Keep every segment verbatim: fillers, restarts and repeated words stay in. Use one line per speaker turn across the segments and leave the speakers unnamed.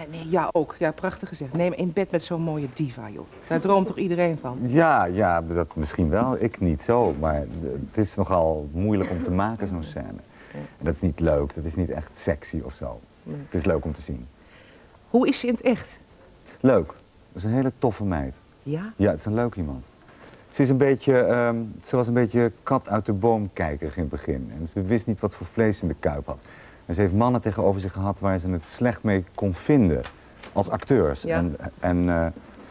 En nee, ja, ook. Ja, prachtig gezegd. Neem in bed met zo'n mooie diva, joh. Daar droomt toch iedereen van?
Ja, ja, dat misschien wel. Ik niet zo. Maar het is nogal moeilijk om te maken, zo'n scène. En dat is niet leuk. Dat is niet echt sexy of zo.
Nee.
Het is leuk om te zien.
Hoe is ze in het echt?
Leuk. Dat is een hele toffe meid.
Ja?
Ja, het is een leuk iemand. Ze is een beetje, um, ze was een beetje kat uit de boom kijkerig in het begin. En ze wist niet wat voor vlees in de kuip had. En ze heeft mannen tegenover zich gehad waar ze het slecht mee kon vinden. Als acteurs.
Ja.
En, en uh,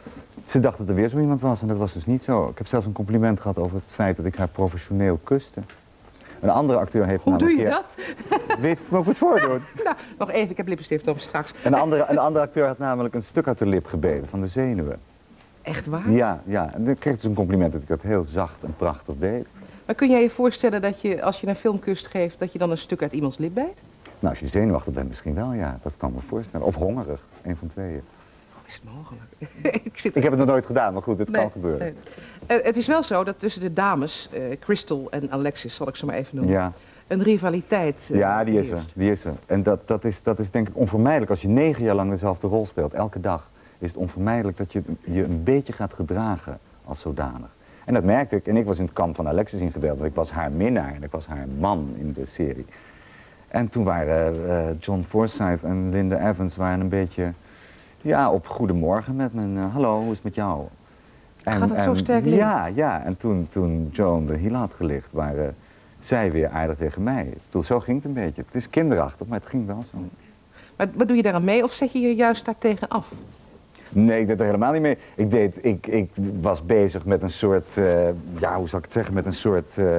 ze dacht dat er weer zo iemand was en dat was dus niet zo. Ik heb zelfs een compliment gehad over het feit dat ik haar professioneel kuste. Een andere acteur heeft
Hoe doe je
keer...
dat?
Weet je, moet ik het voordoen?
Nou, nog even, ik heb lippenstift op straks.
Een andere, een andere acteur had namelijk een stuk uit de lip gebeten, van de zenuwen.
Echt waar?
Ja, ja. En ik kreeg dus een compliment dat ik dat heel zacht en prachtig deed.
Maar kun jij je voorstellen dat je, als je een filmkust geeft, dat je dan een stuk uit iemands lip bijt?
Nou, als je zenuwachtig bent misschien wel, ja. Dat kan ik me voorstellen. Of hongerig, een van tweeën.
Hoe is het mogelijk? ik, zit
ik heb het nog nooit gedaan, maar goed, het
nee,
kan gebeuren.
Nee. Uh, het is wel zo dat tussen de dames, uh, Crystal en Alexis, zal ik ze maar even noemen,
ja.
een rivaliteit uh,
Ja, die is er. Die is er. En dat, dat, is, dat is denk ik onvermijdelijk. Als je negen jaar lang dezelfde rol speelt, elke dag, is het onvermijdelijk dat je je een beetje gaat gedragen als zodanig. En dat merkte ik. En ik was in het kamp van Alexis ingedeeld. Want ik was haar minnaar en ik was haar man in de serie. En toen waren uh, John Forsythe en Linda Evans waren een beetje, ja, op goedemorgen met me. Uh, hallo, hoe is het met jou? En,
Gaat het
en,
zo sterk in?
Ja, ja. En toen, toen Joan de hiel had gelicht, waren zij weer aardig tegen mij. Toen, zo ging het een beetje. Het is kinderachtig, maar het ging wel zo.
Maar wat doe je daar aan mee of zet je je juist daartegen af?
Nee, ik deed er helemaal niet mee. Ik, deed, ik, ik was bezig met een soort, uh, ja, hoe zal ik het zeggen, met een soort uh,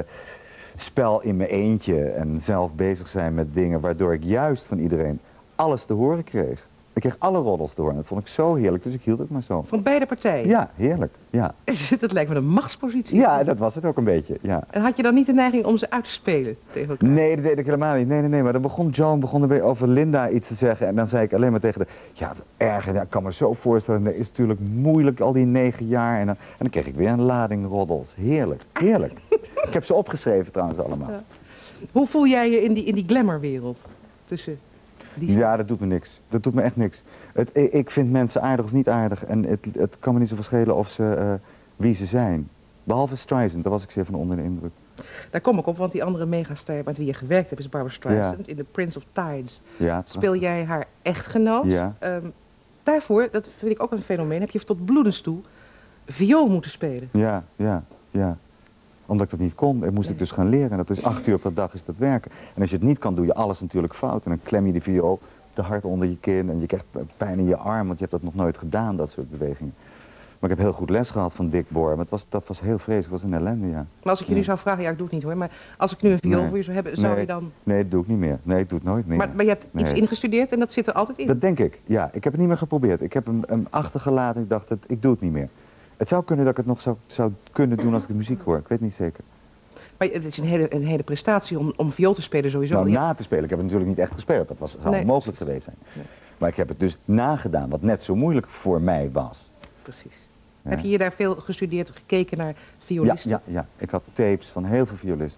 spel in mijn eentje. En zelf bezig zijn met dingen waardoor ik juist van iedereen alles te horen kreeg. Ik kreeg alle roddels te horen. Dat vond ik zo heerlijk, dus ik hield het maar zo.
Van beide partijen?
Ja, heerlijk, ja.
Dat lijkt me een machtspositie.
Ja, dat was het ook een beetje, ja.
En had je dan niet de neiging om ze uit te spelen tegen elkaar?
Nee, dat deed ik helemaal niet. Nee, nee, nee. Maar dan begon Joan begon er weer over Linda iets te zeggen. En dan zei ik alleen maar tegen de, ja, wat erg. Ja, ik kan me zo voorstellen, dat is natuurlijk moeilijk al die negen jaar. En dan, en dan kreeg ik weer een lading roddels. Heerlijk, heerlijk. Ik heb ze opgeschreven trouwens allemaal.
Ja. Hoe voel jij je in die, in die glamourwereld tussen die...
Ja, dat doet me niks. Dat doet me echt niks. Het, ik vind mensen aardig of niet aardig. En het, het kan me niet zo verschillen of ze, uh, wie ze zijn. Behalve Streisand, daar was ik zeer van onder de indruk.
Daar kom ik op, want die andere megaster met wie je gewerkt hebt is Barbara Streisand. Ja. In The Prince of Tides
ja,
speel jij haar echtgenoot.
Ja.
Um, daarvoor, dat vind ik ook een fenomeen, heb je tot bloedens toe viool moeten spelen.
Ja, ja, ja. Omdat ik dat niet kon, moest ik dus gaan leren. Dat is acht uur per dag is dat werken. En als je het niet kan, doe je alles natuurlijk fout. En dan klem je de viool te hard onder je kin en je krijgt pijn in je arm, want je hebt dat nog nooit gedaan, dat soort bewegingen. Maar ik heb heel goed les gehad van Dick Boer, maar het was, dat was heel vreselijk, het was een ellende, ja.
Maar als ik je
ja.
nu zou vragen, ja, ik doe het niet hoor, maar als ik nu een viool
nee.
voor je zou hebben, zou
nee.
je dan...
Nee, dat doe ik niet meer. Nee, ik doe het nooit meer.
Maar, maar je hebt iets
nee.
ingestudeerd en dat zit er altijd in?
Dat denk ik, ja. Ik heb het niet meer geprobeerd. Ik heb hem, hem achtergelaten, ik dacht, dat, ik doe het niet meer. Het zou kunnen dat ik het nog zou, zou kunnen doen als ik de muziek hoor, ik weet niet zeker.
Maar het is een hele, een hele prestatie om, om viool te spelen sowieso.
Nou,
je...
na te spelen. Ik heb het natuurlijk niet echt gespeeld. Dat was, zou
nee.
onmogelijk geweest zijn.
Nee.
Maar ik heb het dus nagedaan, wat net zo moeilijk voor mij was.
Precies.
Ja.
Heb je hier daar veel gestudeerd, gekeken naar violisten?
Ja, ja, ja. Ik had tapes van heel veel violisten.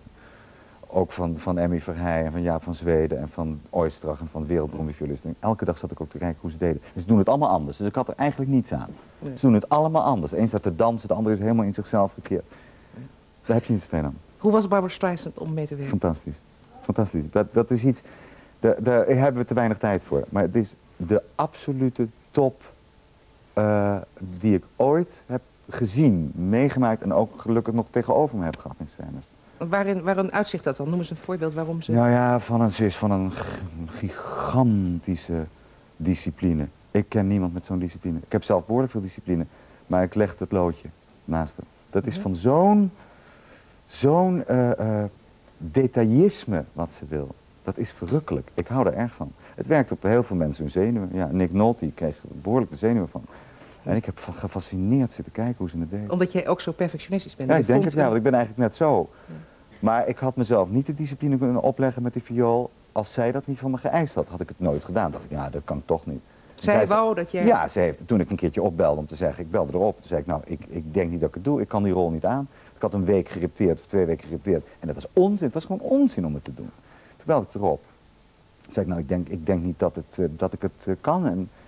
Ook van, van Emmy Verheij en van Jaap van Zweden en van Oistrach en van wereldberoemde violisten. En elke dag zat ik ook te kijken hoe ze deden. Ze doen het allemaal anders, dus ik had er eigenlijk niets aan. Nee. Ze doen het allemaal anders. Eén staat te dansen, de andere is helemaal in zichzelf gekeerd. Daar heb je niet zoveel aan.
Hoe was Barbara Streisand om mee te werken?
Fantastisch. Fantastisch. Dat, dat is iets, daar, daar hebben we te weinig tijd voor. Maar het is de absolute top uh, die ik ooit heb gezien, meegemaakt en ook gelukkig nog tegenover me heb gehad in scènes.
Waarin, waarin uitzicht dat dan? Noem eens een voorbeeld waarom ze...
Nou ja, van een, ze is van een gigantische discipline. Ik ken niemand met zo'n discipline. Ik heb zelf behoorlijk veel discipline, maar ik leg het loodje naast hem. Dat is mm-hmm. van zo'n zo'n uh, uh, detailisme wat ze wil. Dat is verrukkelijk. Ik hou er erg van. Het werkt op heel veel mensen hun zenuwen. Ja, Nick Nolte kreeg behoorlijk de zenuwen van. En ik heb gefascineerd zitten kijken hoe ze het deed.
Omdat jij ook zo perfectionistisch bent.
Ja, ik denk het, ja, want ik ben eigenlijk net zo.
Ja.
Maar ik had mezelf niet de discipline kunnen opleggen met die viool. Als zij dat niet van me geëist had, had ik het nooit gedaan. Dacht ik, ja, dat kan toch niet.
Zij wou dat jij...
Ja, ze heeft, toen ik een keertje opbelde om te zeggen, ik belde erop. Toen zei ik, nou, ik, ik denk niet dat ik het doe. Ik kan die rol niet aan. Ik had een week gerepeteerd, of twee weken gerepeteerd. En dat was onzin. Het was gewoon onzin om het te doen. Toen belde ik erop. Toen zei ik, nou, ik denk, ik denk niet dat, het, uh, dat ik het uh, kan. En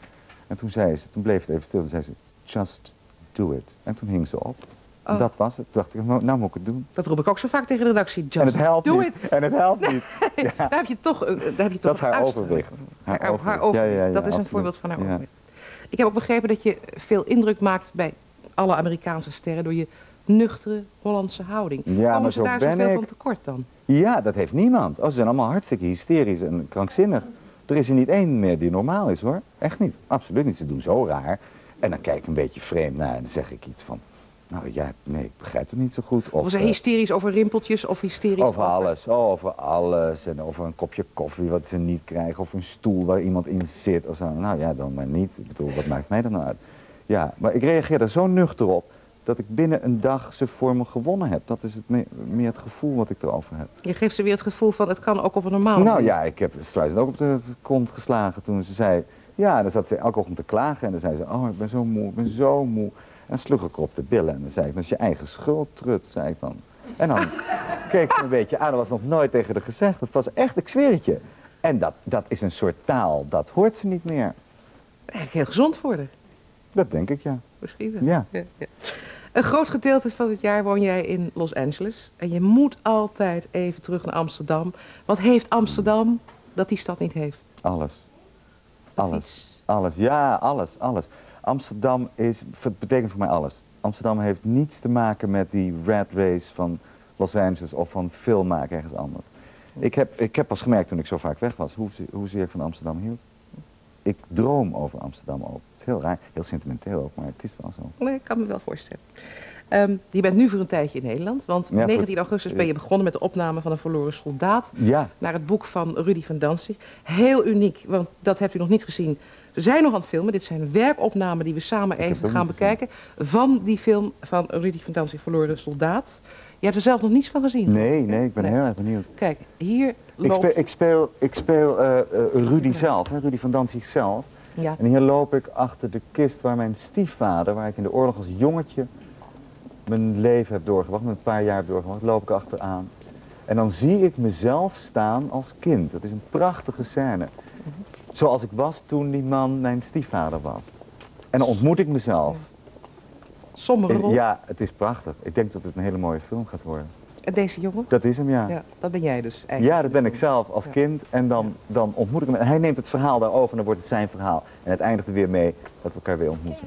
En toen zei ze, toen bleef het even stil, toen zei ze, just do it. En toen hing ze op. En
Oh.
dat was het. Toen dacht ik, nou, nou moet ik het doen.
Dat roep ik ook zo vaak tegen de redactie. Just
En het helpt
do
niet.
it.
En het helpt niet. Ja.
Daar heb je toch, eh, daar heb je toch
Dat is haar
een uitstraling.
overwicht.
Haar,
Haar
haar
overwicht.
overwicht.
Ja, ja, ja,
dat is een
absoluut.
voorbeeld van haar
Ja.
overwicht. Ik heb ook begrepen dat je veel indruk maakt bij alle Amerikaanse sterren door je nuchtere Hollandse houding.
Ja,
Komen
maar
ze
zo
daar
ben
zoveel
ik.
van tekort dan?
Ja, dat heeft niemand. Oh, ze zijn allemaal hartstikke hysterisch en krankzinnig. Er is er niet één meer die normaal is, hoor. Echt niet. Absoluut niet. Ze doen zo raar. En dan kijk ik een beetje vreemd naar en dan zeg ik iets van... Nou ja, nee, ik begrijp het niet zo goed.
Of,
Of,
zijn
eh,
hysterisch over rimpeltjes of hysterisch
over alles. Oh, over alles. En over een kopje koffie wat ze niet krijgen. Of een stoel waar iemand in zit. Of zo. Nou ja, dan maar niet. Ik bedoel, wat maakt mij dat nou uit? Ja, maar ik reageer er zo nuchter op... dat ik binnen een dag ze voor me gewonnen heb. Dat is het me meer het gevoel wat ik erover heb.
Je geeft ze weer het gevoel van het kan ook op een normale
Nou
manier.
ja, ik heb Streisand ook op de kont geslagen toen ze zei... Ja, dan zat ze elke ochtend te klagen en dan zei ze... Oh, ik ben zo moe, ik ben zo moe. En sloeg ik haar op de billen en dan zei ik... Dat is je eigen schuld, trut, zei ik dan. En dan keek ze een beetje aan. Dat was nog nooit tegen haar gezegd. Dat was echt, ik zweer het je. En dat, dat is een soort taal, dat hoort ze niet meer.
Eigenlijk heel gezond voor haar.
Dat denk ik, ja.
Misschien wel.
Ja.
Ja, ja. Een groot gedeelte van het jaar woon jij in Los Angeles. En je moet altijd even terug naar Amsterdam. Wat heeft Amsterdam dat die stad niet heeft?
Alles.
De
Alles.
fiets.
Alles, ja, alles, alles. Amsterdam is, het betekent voor mij alles. Amsterdam heeft niets te maken met die rat race van Los Angeles of van film maken ergens anders. Ik heb, ik heb pas gemerkt toen ik zo vaak weg was, hoe, hoezeer ik van Amsterdam hield. Ik droom over Amsterdam ook. Het is heel raar, heel sentimenteel ook, maar het is wel zo.
Nee, ik kan me wel voorstellen. Ehm, je bent nu voor een tijdje in Nederland, want
Ja, voor-
negentien augustus ben je begonnen met de opname van Een verloren soldaat.
Ja,
Naar het boek van Rudy van Danzig. Heel uniek, want dat hebt u nog niet gezien. We zijn nog aan het filmen. Dit zijn werkopnamen die we samen
heb
even
hem
gaan
niet gezien.
bekijken. Van die film van Rudy van Danzig, Verloren soldaat. Je hebt er zelf nog niets van gezien.
nee, nee, ik ben
Nee.
heel erg benieuwd.
Kijk, hier
Ik
loopt...
speel, ik speel, ik speel eh, eh, Rudy zelf, hè, Rudy van Danzig zelf.
Ja.
En hier loop ik achter de kist waar mijn stiefvader, waar ik in de oorlog als jongetje mijn leven heb doorgebracht, met een paar jaar heb doorgebracht, loop ik achteraan. En dan zie ik mezelf staan als kind. Dat is een prachtige scène. Zoals ik was toen die man mijn stiefvader was. En dan ontmoet ik mezelf.
Sombere
En
rol.
ja, het is prachtig. Ik denk dat het een hele mooie film gaat worden.
En deze jongen?
Dat is hem, ja.
Ja, dat ben jij dus eigenlijk.
Ja, dat ben ik zelf als
Ja.
kind. En dan, dan ontmoet ik hem. En hij neemt het verhaal daarover en dan wordt het zijn verhaal. En het eindigt er weer mee dat we elkaar weer ontmoeten.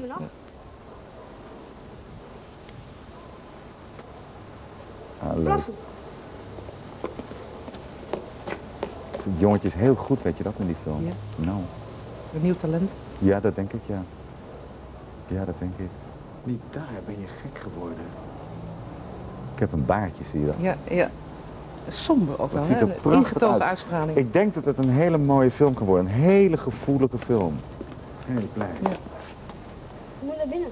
Ah, leuk. Het jongetje is heel goed, weet je dat, in die film?
Ja.
Nou,
Een nieuw talent.
ja, dat denk ik, ja. Ja, dat denk ik. Niet daar, ben je gek geworden. Ik heb een baardje, zie je dat?
Ja, ja. Somber ook wel,
Het ziet
hè?
er
Een
prachtig
ingetogen
uit.
uitstraling.
Ik denk dat het een hele mooie film kan worden. Een hele gevoelige film. Heel blij.
Ja.
Je moet naar binnen.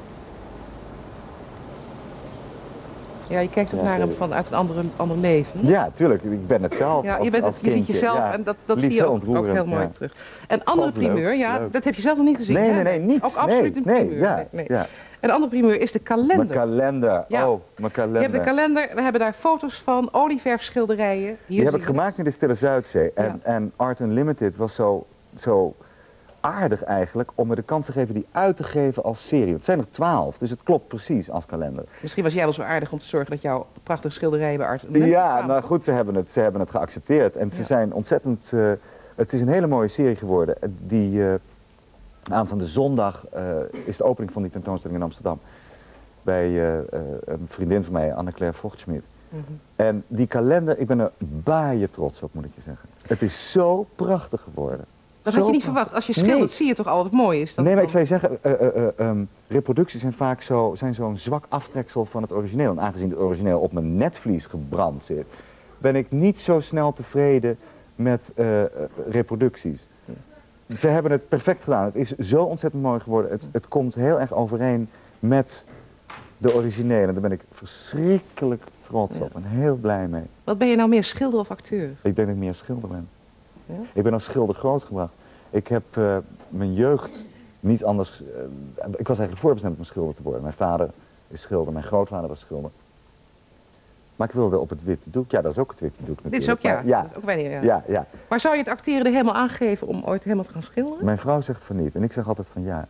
Ja, je kijkt ook
Ja,
naar hem
ik-
vanuit een andere, ander leven.
Ja, tuurlijk. Ik ben het zelf.
Ja,
als,
je, bent
als
het, je ziet
kindje.
jezelf
Ja.
en dat, dat
Liefst
zie je
heel
ook, ook
ontroerend,
heel mooi
ja.
terug. Een andere
Vond ik leuk,
primeur, ja,
leuk.
dat heb je zelf nog niet gezien.
Nee,
hè?
nee, nee, niets.
Ook absoluut
nee,
een
nee,
primeur.
ja,
Nee, nee.
ja.
Een andere primeur is de kalender.
Mijn kalender.
Ja.
Oh, mijn kalender.
Je hebt de kalender, we hebben daar foto's van, olieverfschilderijen. Hier
Die heb
zie
ik
je.
gemaakt in de Stille Zuidzee. En,
Ja.
en Art Unlimited was zo, zo aardig eigenlijk om me de kans te geven die uit te geven als serie. Het zijn er twaalf, dus het klopt precies als kalender.
Misschien was jij wel zo aardig om te zorgen dat jouw prachtige schilderijen bij Art Unlimited
Ja,
kwamen.
nou goed, ze hebben het, ze hebben het geaccepteerd. En ze
Ja.
zijn ontzettend... eh, het is een hele mooie serie geworden. Eh, Die eh, aanstaande zondag eh, is de opening van die tentoonstelling in Amsterdam. Bij eh, eh, een vriendin van mij, Anne-Claire Vochtschmidt.
Mhm.
En die kalender, ik ben er baaien trots op, moet ik je zeggen. Het is zo prachtig geworden.
Dat
Zo
had je niet
prachtig.
verwacht. Als je schildert
Nee.
zie je toch al wat het mooi is. Dat
Nee, maar
het
ik zou je zeggen, eh, eh, eh, ehm, reproducties zijn vaak zo, zijn zo'n zwak aftreksel van het origineel. En aangezien het origineel op mijn netvlies gebrand zit, ben ik niet zo snel tevreden met eh, eh, reproducties. Ze hebben het perfect gedaan. Het is zo ontzettend mooi geworden. Het, het komt heel erg overeen met de originele. En daar ben ik verschrikkelijk trots
Ja.
op en heel blij mee.
Wat ben je nou meer, schilder of acteur?
Ik denk dat ik meer schilder ben.
Ja?
Ik ben als schilder grootgebracht. Ik heb eh, mijn jeugd niet anders... eh, ik was eigenlijk voorbestemd om schilder te worden. Mijn vader is schilder, mijn grootvader was schilder. Maar ik wilde op het witte doek. Ja, dat is ook het witte doek
Dit
natuurlijk.
is ook ja.
Maar ja,
Dat is ook weinig, ja.
ja, ja.
Maar zou je het acteren er helemaal aangeven om ooit helemaal te gaan schilderen?
Mijn vrouw zegt van niet en ik zeg altijd van ja.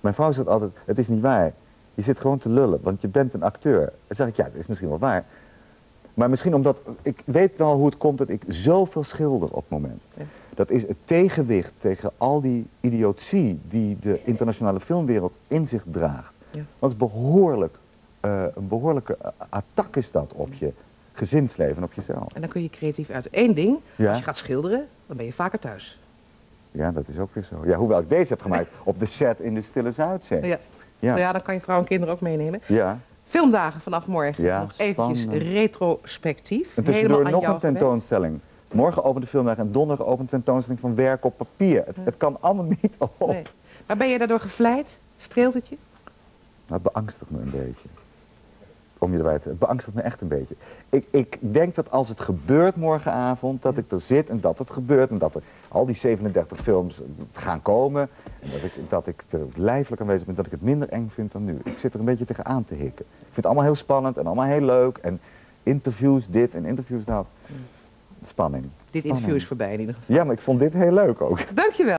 Mijn vrouw zegt altijd, het is niet waar. Je zit gewoon te lullen, want je bent een acteur. Dan zeg ik, ja, dat is misschien wel waar. Maar misschien omdat, ik weet wel hoe het komt dat ik zoveel schilder op het moment. Ja. Dat is het tegenwicht tegen al die idiotie die de internationale filmwereld in zich draagt. Ja. Dat is behoorlijk, uh, een behoorlijke attack is dat op je gezinsleven en op jezelf.
En dan kun je creatief uit. Eén ding,
ja.
als je gaat schilderen, dan ben je vaker thuis.
Ja, dat is ook weer zo. Ja, hoewel ik deze heb gemaakt op de set in de Stille Zuidzee.
Ja. Ja. Nou ja, dan kan je vrouw en kinderen ook meenemen.
Ja.
Filmdagen vanaf morgen.
Ja,
nog eventjes
spannend.
retrospectief.
En tussendoor nog een tentoonstelling. Morgen opent de filmdag en donderdag opent de tentoonstelling van werk op papier. Het, ja. het kan allemaal niet op.
Nee. Maar ben je daardoor gevleid? Streelt het je?
Nou, het beangstigt me een beetje. Om je erbij te Het beangstigt me echt een beetje. Ik, ik denk dat als het gebeurt morgenavond, dat ik er zit en dat het gebeurt. En dat er al die zevenendertig films gaan komen. En dat ik, dat ik er lijfelijk aanwezig ben, dat ik het minder eng vind dan nu. Ik zit er een beetje tegenaan te hikken. Ik vind het allemaal heel spannend en allemaal heel leuk. En interviews dit en interviews dat. Spanning.
Dit interview is voorbij in ieder geval.
Ja, maar ik vond dit heel leuk ook.
Dankjewel.